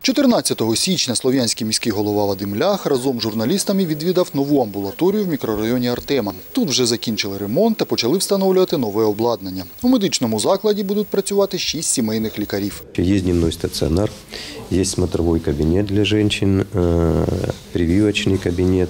14 січня слов'янський міський голова Вадим Лях разом з журналістами відвідав нову амбулаторію в мікрорайоні Артема. Тут вже закінчили ремонт та почали встановлювати нове обладнання. У медичному закладі будуть працювати 6 сімейних лікарів. Є дневний стаціонар, є смотровий кабінет для жінок, прививочний кабінет,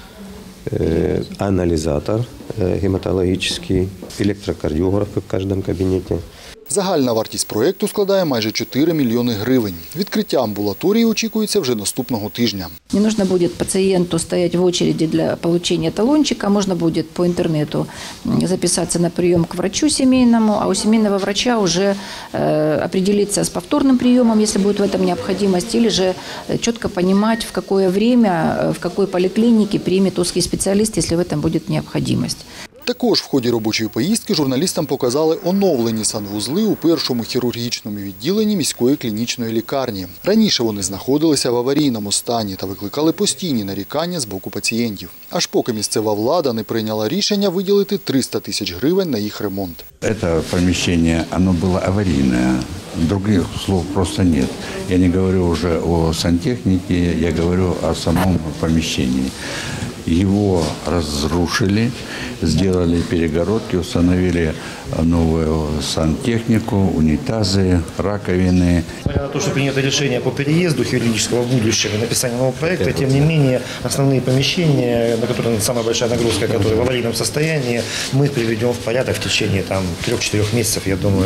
аналізатор гематологічний, електрокардіограф в кожному кабінеті. Загальна вартість проєкту складає майже 4 мільйони гривень. Відкриття амбулаторії очікується вже наступного тижня. Не нужно будет пациенту стоять в очереди для получения талончика, можно будет по интернету записаться на прием к врачу семейному, а у семейного врача уже определиться с повторным приемом, если будет в этом необходимость, или же четко понимать, в какое время, в какой поликлинике примет узкий специалист, если в этом будет необходимость. Також в ході робочої поїздки журналістам показали оновлені санвузли у першому хірургічному відділенні міської клінічної лікарні. Раніше вони знаходилися в аварійному стані та викликали постійні нарікання з боку пацієнтів. Аж поки місцева влада не прийняла рішення виділити 300 тисяч гривень на їх ремонт. Это помещение, оно было аварийное, других слов просто нет. Я не говорю уже о сантехнике, я говорю о самом помещении. Его разрушили, сделали перегородки, установили новую сантехнику, унитазы, раковины. Несмотря на то, что принято решение по переезду хирургического в будущем и написанию нового проекта, тем не менее основные помещения, на которые самая большая нагрузка, которые в аварийном состоянии, мы приведем в порядок в течение 3-4 месяцев, я думаю,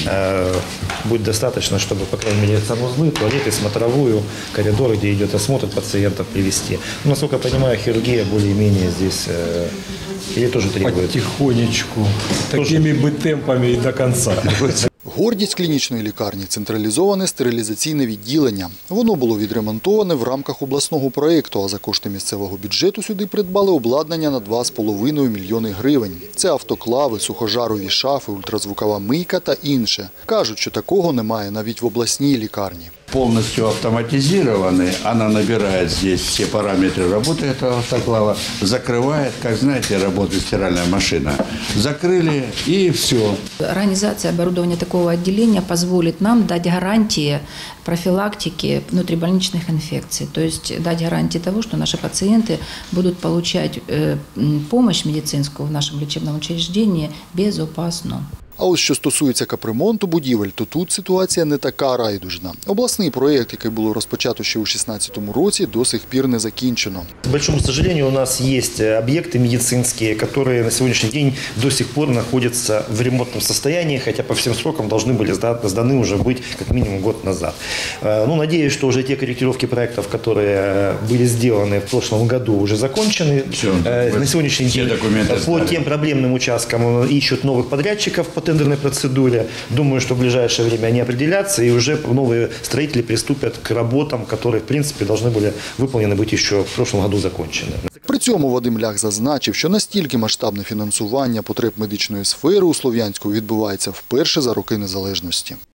будет достаточно, чтобы, по крайней мере, санузлы, туалеты, смотровую, коридоры, где идет осмотр пациентов, привести. Но, насколько я понимаю, хирургия более-менее здесь или тоже требует? Потихонечку, такими бы темпами и до конца. Гордість клінічної лікарні – централізоване стерилізаційне відділення. Воно було відремонтоване в рамках обласного проєкту, а за кошти місцевого бюджету сюди придбали обладнання на 2,5 мільйони гривень. Це автоклави, сухожарові шафи, ультразвукова мийка та інше. Кажуть, що такого немає навіть в обласній лікарні. Полностью автоматизированный, она набирает здесь все параметры работы этого автоклава, закрывает, как знаете, работает стиральная машина. Закрыли и все. Организация оборудования такого отделения позволит нам дать гарантии профилактики внутрибольничных инфекций. То есть дать гарантии того, что наши пациенты будут получать помощь медицинскую в нашем лечебном учреждении безопасно. А ось що стосується капремонту будівель, то тут ситуація не така райдужна. Обласний проєкт, який було розпочато ще у 2016 році, до сих пір не закінчено. К большому сожалению, у нас есть объекты медицинские, которые на сегодняшний день до сих пор находятся в ремонтном состоянии, хотя по всем срокам должны были сданы уже быть как минимум год назад. Надеюсь, что уже те корректировки проектов, которые были сделаны в прошлом году, уже закончены. На сегодняшний день по тем проблемным участкам ищут новых подрядчиков по тендерной процедуре. Думаю, что в ближайшее время они определятся и уже новые строители приступят к работам, которые, в принципе, должны были выполнены быть еще в прошлом году закончены. При цьому Вадим Лях зазначив, що настільки масштабне фінансування потреб медичної сфери у Слов'янську відбувається вперше за роки незалежності.